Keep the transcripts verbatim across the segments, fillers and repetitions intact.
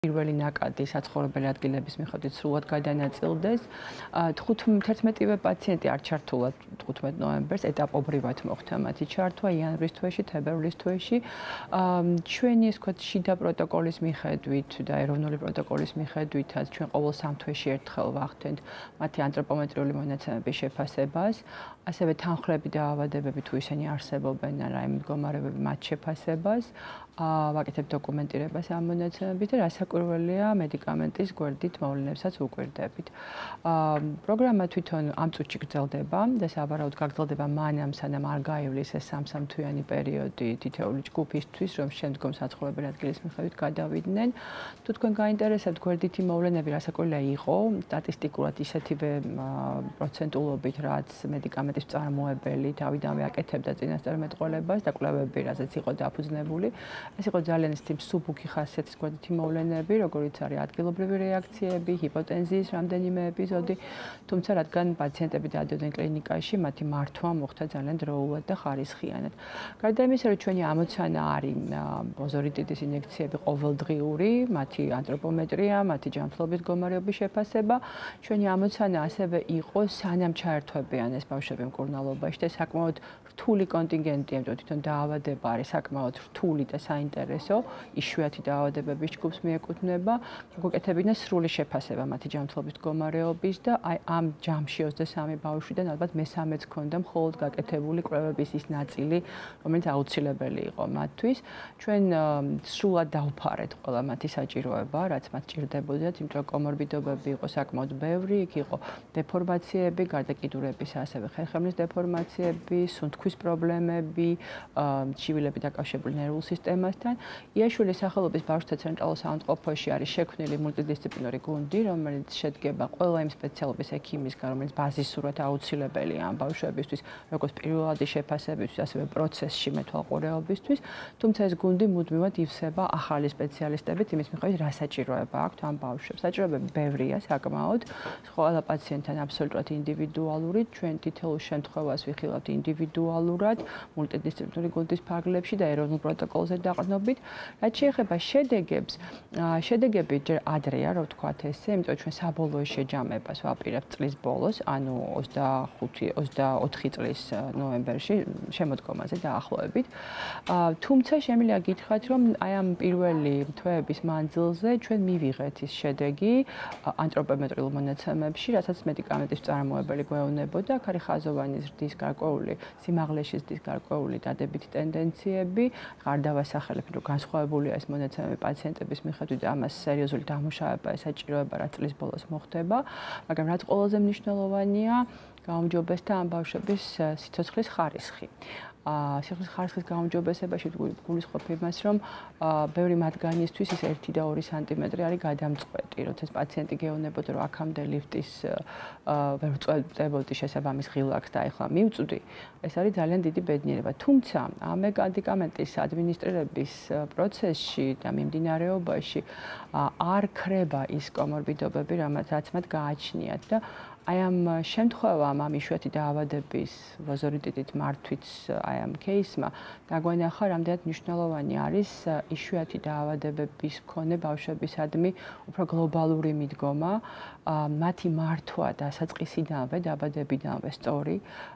პირველი ნაკადი საცხოვრებელი ადგილების მიხედვით სრულად გადანაწილდეს. თხუთმეტივე პაციენტი არ ჩართულა თხუთმეტ ნოემბერს, ეტაპობრივად მოხდა მათი ჩართვა იანვრის თვეში, თებერვლის თვეში. ჩვენი ეს ვთქვათ შიდა პროტოკოლის მიხედვით და ეროვნული პროტოკოლის მიხედვითაც ჩვენ ყოველ სამ თვეში ერთხელ ვახდენთ მათი ანთროპომეტრიული მონაცემების შეფასებას. ასევე თანხლები და ავადებები თუ ისინი არსებობენ ან რაიმე მდგომარეობები მათ შეფასებას. ვაკეთებ დოკუმენტირებას ამ მონაცემებით და რასაკვირველია მედიკამენტის გვერდით მოვლენებსაც უკვირდებით. პროგრამა თვითონ ამ წუთში გრძელდება და სავარაუდოდ გაგრძელდება მანამ სანამ არ გაივლის ეს სამსამთვიანი პერიოდი თითოეული ჯგუფისთვის, რომ შემდგომ საცხოვრებელი ადგილის მიხედვით გადავიდნენ. თუ თქვენ გაინტერესებთ გვერდითი მოვლენები რასაკვირველია იყო, სტატისტიკურად ისეთივე პროცენტულობით რაც მედიკამენტის მწარმოებელი თავიდანვე აკეთებდა წინასწარმეტყველებას და კვლევები რაზეც იყო დაფუძნებული. ეს იყო ძალიან ისეთი მსუბუქი ხასიათის გვერდითი მოვლენები, როგორიც არის ადგილობრივი რეაქციები, ჰიპოტენზიის რამდენიმე ეპიზოდი, თუმცა რადგან პაციენტები დადიოდნენ კლინიკაში, მათი მართვა მოხდა ძალიან დროულად და ხარისხიანად. გარდა იმისა, რომ ჩვენი ამოცანა არის ოზორიტიდის ინjekციები ყოველდღიური, მათი ანთროპომეტრია, მათი ჯანმრთელობის მდგომარეობის შეფასება, ჩვენი ამოცანა ასევე იყო სანამ ჩაერთვებიან ეს ბავშვები მკურნალობაში და საკმაოდ რთული კონტინგენტი, ამიტომ თვითონ დაავადება არის საკმაოდ რთული და საინტერესო, იშვიათი დაავადებების ჯგუფს მიეკუთვნება, გუკეთებინა სრული შეფასება მათი ჯანმრთელობის მდგომარეობის და აი ამ ჯამში ოცდასამი ბავშვიდან ალბათ მესამეც ქონდა მხოლოდ გაკეთებული კვლევების ის ნაწილი, რომელიც აუცილებელი იყო მათთვის. ჩვენ სრულად დავფარეთ ყველა მათი საჭიროება, რაც მათ ჭირდებოდათ, იმიტომ რომ კომორბიდობები იყო საკმაოდ ბევრი, იქ იყო დეფორმაციები, გარდაკიდურების, ასევე ხერხემლის დეფორმაციები, სუნთქვის პრობლემები, ჩივილები დაკავშირებული ნერვულ სისტემასთან. იაშვილის სახელობის ბავშვთა ცენტრალურ საავადმყოფოში არის შექმნილი მულტიდისციპლინური გუნდი, რომელიც შედგება ყველა იმ სპეციალობის ექიმისგან, რომელიც ბაზისურად აუცილებელია ამ ბავშვებისთვის, როგორც პირველადი შეფასებისთვის, ასევე პროცესში მეთვალყურეობისთვის. თუმცა ეს გუნდი მუდმივად ივსება ახალი სპეციალისტებით, იმის მიხედვით რა საჭიროება აქვთ ამ ბავშვებს. საჭიროებები ბევრია საკმაოდ, ყველა პაციენტთან აბსოლუტურად ინდივიდუალური, ჩვენ თითოეულ შემთხვევას ვიხილავთ ინდივიდუალურად, მულტიდისციპლინური გუნდის ფარგლებში და ეროვნულ პროტოკოლზე დაყრდნობით. რაც შეეხება შედეგებს, შედეგები ჯერ ადრეა, რა ვთქვათ ესე, იმიტომ ჩვენ საბოლოო შეჯამებას ვაპირებთ წლის ბოლოს, ანუ ოცდახუთი ოცდაოთხი წლის ნოემბერში შემოდგომაზე დაახლოებით. თუმცა შემიძლია გითხრათ, რომ აი ამ პირველი თვეების მანძილზე ჩვენ მივიღეთ ის შედეგი ანთროპომეტრიულ მონაცემებში, რასაც მედიკამენტის მწარმოებელი გვეუბნებოდა, აქ არის ხაზოვანი ზრდის გარკვეული, სიმაღლეში ზრდის გარკვეული დადებითი ტენდენციები, არ დავასახელებ, რომ განსხვავებულია ეს მონაცემები პაციენტების მიხედვით და ამას სერიოზული დამუშავება ესაჭიროება, რაც წლის ბოლოს მოხდება, მაგრამ რაც ყველაზე მნიშვნელოვანია, გაუმჯობესდა ამ ბავშვების სიცოცხლის ხარისხი. სიცოცხლის ხარისხის გაუმჯობესებაში გულისხმობ იმას, რომ ბევრი მათგანისთვის ის ერთი და ორი სანტიმეტრი არის გადამწყვეტი, როცა პაციენტი გეუბნებოდა, რომ აქამდე ლიფტის ვერ ვწვევდი შესაბამის ღილაკს და ახლა მივწვდი, ეს არის ძალიან დიდი ბედნიერება. თუმცა ამ მედიკამენტის ადმინისტრირების პროცესში და მიმდინარეობაში არ ქრება ის კომორბიდობები, რაც მათ გააჩნიათ და აი ამ შემთხვევამ, ამ იშვიათი დაავადების ვოზორიტიდით მართვით აი ამ кейსმა დაგვენახა, რამდენად მნიშვნელოვანი არის იშვიათი დაავადებების მქონე ბავშვებისადმი უფრო გლობალური მიდგომა, მათი მართვა დასაწყისიდანვე, დაბადებიდანვე სწორი,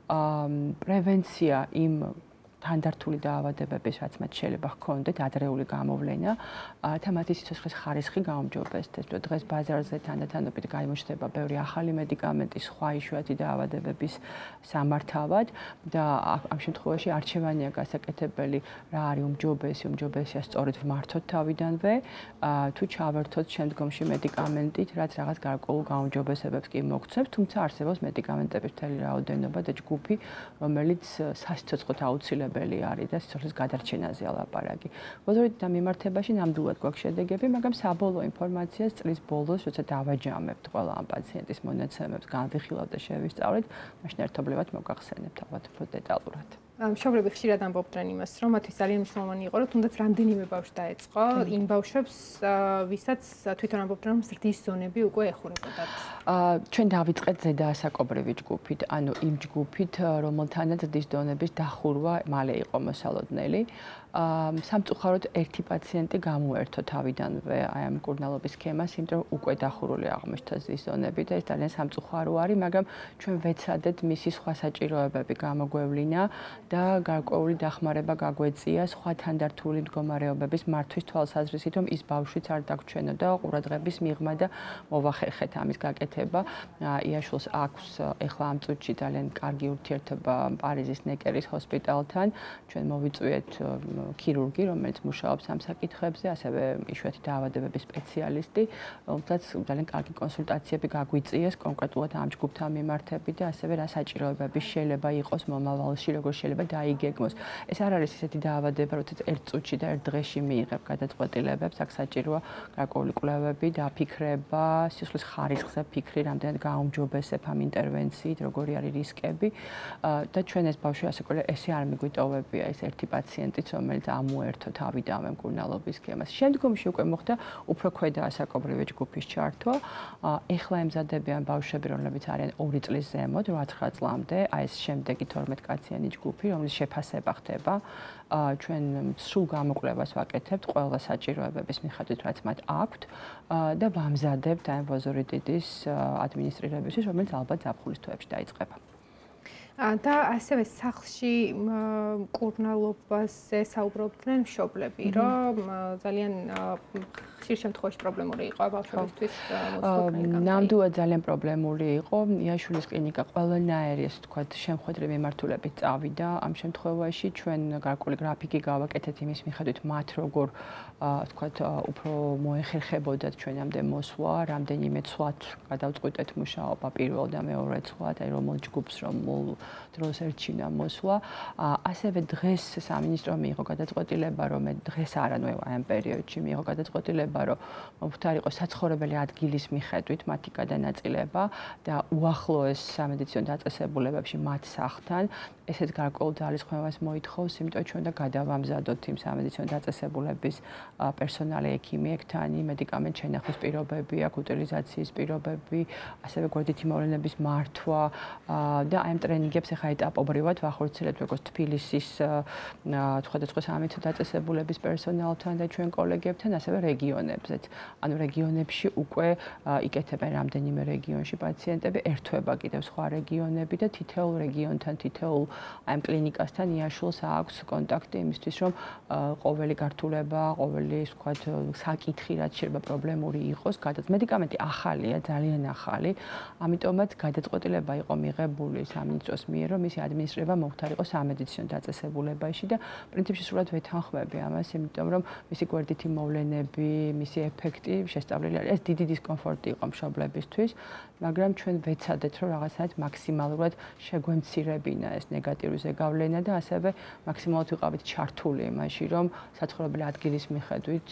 პრევენცია იმ თანდართული დაავადებების, რაც მათ შეიძლება ჰქონდეთ, ადრეული გამოვლენა და მათი სიცოცხლის ხარისხი გაუმჯობესდეს. დღეს ბაზარზე თანდათანობით გამოჩნდება ბევრი ახალი მედიკამენტი სხვა იშვიათი დაავადებების სამართავად და ამ შემთხვევაში არჩევანია გასაკეთებელი, რა არის უმჯობესი, უმჯობესია სწორედ ვმართოთ თავიდანვე, თუ ჩავერთოთ შემდგომში მედიკამენტით, რაც რაღაც გარკვეულ გაუმჯობესებებს კი მოგცემს, თუმცა არსებობს მედიკამენტების მთელი რაოდენობა და ჯგუფი, რომელიც სასიცოცხლოდ აუცილებელი არის და სიცოცხლის გადარჩენაზეა ლაპარაკი. ვოზორიტიდან მიმართებაში ნამდვილად გვაქვს შედეგები, მაგრამ საბოლოო ინფორმაციას წლის ბოლოს, როცა დავაჯამებთ ყველა ამ პაციენტის მონაცემებს, განვიხილავთ და შევისწავლეთ, მაშინ ერთობლივად მოგახსენებთ ალბათ უფრო დეტალურად. მშობლები ხშირად ამბობდნენ იმას, რომ მათთვის ძალიან მნიშვნელოვანი იყო, რომ თუნდაც რამდენიმე ბავშვი დაეწყო, იმ ბავშვებს, ვისაც თვითონ ამბობდნენ, რომ ზრდის ზონები უკვე ეხურებოდათ. ჩვენ დავიწყეთ ზედაასაკობრივი ჯგუფით, ანუ იმ ჯგუფით, რომელთანაც ზრდის ზონების დახურვა მალე იყო მოსალოდნელი. სამწუხაროდ ერთი პაციენტი გამოერთო თავიდანვე აი ამ მკურნალობის სქემას, იმიტომ რომ უკვე დახურული აღმოჩნდა ზის ზონები და ეს ძალიან სამწუხარო არის, მაგრამ ჩვენ ვეცადეთ მისი სხვა საჭიროებები გამოგვევლინა და გარკვეული დახმარება გაგვეწია სხვა თანდართული მდგომარეობების მართვის თვალსაზრისით, რომ ის ბავშვიც არ დაგჩვენოდა ყურადღების მიღმა და მოვახერხეთ ამის გაკეთება. იაშვილს აქვს ეხლა ამ წუთში ძალიან კარგი ურთიერთობა პარიზის ნეკერის ჰოსპიტალთან. ჩვენ მოვიწვიეთ ქირურგი, რომელიც მუშაობს ამ საკითხებზე, ასევე იშვიათი დაავადებების სპეციალისტი, რომელსაც ძალიან კარგი კონსულტაციები გაგვიწიეს კონკრეტულად ამ ჯგუფთან მიმართებით და ასევე რა საჭიროებები შეიძლება იყოს მომავალში, როგორ შეიძლება დაიგეგმოს. ეს არ არის ისეთი დაავადება, როდესაც ერთ წუთში და ერთ დღეში მიიღებ გადაწყვეტილებებს, აქ საჭიროა გარკვეული კვლევები, დაფიქრება, სისხლის ხარისხზე ფიქრი, რამდენად გაუმჯობესებ ამ ინტერვენციით, როგორი არის რისკები და ჩვენ ეს ბავშვი ასე ყველა ესე არ მიგვიტოვებია ეს ერთი პაციენტიც, რომელიც ამოერთო თავიდანვე მკურნალობის სქემას. შემდგომში უკვე მოხდა უფრო ქვედა ასაკობრივი ჯგუფის ჩართვა. ეხლა ემზადებიან ბავშვები, რომლებიც არიან ორი წლის ზემოთ, ოთხ-ცხრა წლამდე, აი ეს შემდეგი თორმეტ კაციანი ჯგუფი, რომლის შეფასება ხდება. ჩვენ სრულ გამოკვლევას ვაკეთებთ ყველა საჭიროებების მიხედვით, რაც მათ აქვთ და ვამზადებთ აი ვოზორიტიდის ადმინისტრირებისთვის, რომელიც ალბათ ზაფხულის თვეებში დაიწყება. და ასევე სახლში მკურნალობაზე საუბრობდნენ მშობლები, რომ ძალიან ხშირ შემთხვევაში პრობლემური იყო ბავშვებისთვის მოსვლა კლინიკამდე. ნამდვილად ძალიან პრობლემური იყო. იაშვილის კლინიკა ყველანაირი, ასე ვთქვათ, შემხვედრი მიმართულებით წავიდა. ამ შემთხვევაში ჩვენ გარკვეული გრაფიკი გავაკეთეთ იმის მიხედვით მათ როგორ ვთქვათ, უფრო მოეხერხებოდათ ჩვენამდე მოსვლა, რამდენიმე ცვლად გადავწყვიტეთ მუშაობა პირველ და მეორე ცვლად, აი რომელ ჯგუფს რომელ დროს ერჩინა მოსვლა. ასევე დღეს სამინისტრო მიიღო გადაწყვეტილება, რომ დღეს არანუ აი ამ პერიოდში მიიღო გადაწყვეტილება, რომ მომხდარიყო საცხოვრებელი ადგილის მიხედვით მათი გადანაწილება და უახლოეს სამედიცინო დაწესებულებებში მათ სახლთან. ესეც გარკვეულ ძალისხმევას მოითხოვს, იმიტომ ჩვენ და გადავამზადოთ იმ სამედიცინო დაწესებულების პერსონალი, ექიმი, ექთანი, მედიკამენტ შენახვის პირობები, აქ უტილიზაციის პირობები, ასევე გვერდითი მოვლენების მართვა და აი ამ ტრენინგებს ახლა ეტაპობრივად ვახორციელებთ როგორც თბილისის სხვადასხვა სამედიცინო დაწესებულების პერსონალთან და ჩვენ კოლეგებთან, ასევე რეგიონებზეც. ანუ რეგიონებში უკვე იკეთებენ რამდენიმე რეგიონში პაციენტები, ერთვება კიდევ სხვა რეგიონები და თითოეულ რეგიონთან, თითოეულ აი ამ კლინიკასთან იაშვილს აქვს კონტაქტი იმისთვის, რომ ყოველი გართულება, ყოველი ვთქვათ, საკითხი, რაც შეიძლება პრობლემური იყოს, გადაც მედიკამენტი ახალია, ძალიან ახალი, ამიტომაც გადაწყვეტილება იყო მიღებული სამინისტროს მიერ, რომ მისი ადმინისტრირება მომხდარიყო სამედიცინო დაწესებულებაში და პრინციპში სრულად ვეთანხმები ამას, იმიტომ რომ მისი გვერდითი მოვლენები, მისი ეფექტი შესწავლილი არის. ეს დიდი დისკომფორტი იყო მშობლებისთვის, მაგრამ ჩვენ ვეცადეთ, რომ რაღაცნაირად მაქსიმალურად შეგვემცირებინა ეს ნეგატიური ზეგავლენა და ასევე მაქსიმალურად ვიყავით ჩართული იმაში, რომ საცხოვრებელი ადგილის მიხედვით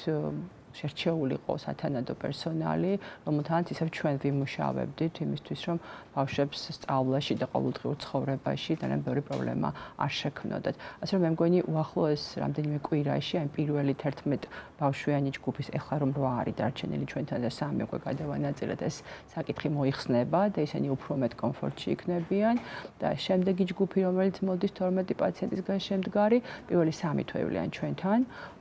შერჩეულიყო სათანადო პერსონალი, რომელთანაც ისევ ჩვენ ვიმუშავებდით იმისთვის, რომ ბავშვებს სწავლაში და ყოველდღიურ ცხოვრებაში ძალიან ბევრი პრობლემა არ შექმნოდათ. ასე რომ მე მგონი უახლოეს რამდენიმე კვირაში, აი პირველი თერთმეტ ბავშვიანი ჯგუფის ეხლა რომ რვა არის დარჩენილი ჩვენთან და სამი უკვე გადავანაწილეთ, ეს საკითხი მოიხსნება და ისინი უფრო მეტ კომფორტში იქნებიან და შემდეგი ჯგუფი, რომელიც მოდის თორმეტი პაციენტისგან შემდგარი, პირველი სამი თვევლიან ჩვენთან,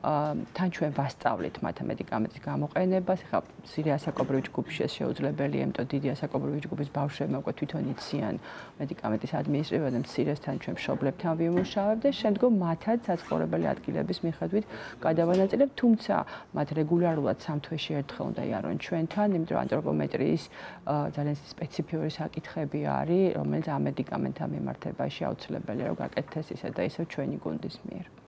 თან ჩვენ ვასწავლით მათ მედიკამენტის გამოყენებას, ეხლა მცირე ასაკობრივი ჯგუფში ეს შეუძლებელია, იმიტომ დიდი ასაკობრივი ჯგუფის ბავშვებმა უკვე თვითონ იციან მედიკამენტის ადმინისტრირება და მცირესთან ჩვენ მშობლებთან ვიმუშავებთ და შემდგომ მათაც საცხოვრებელი ადგილების მიხედვით გადავანაწილებთ, თუმცა მათ რეგულარულად სამ თვეში ერთხელ უნდა იარონ ჩვენთან, იმიტომ რომ ანთროპომეტრიის ძალიან სპეციფიური საკითხები არის, რომელიც ამ მედიკამენტთან მიმართებაში აუცილებელია რომ გაკეთდეს ისე და ისე ჩვენი გუნდის მიერ.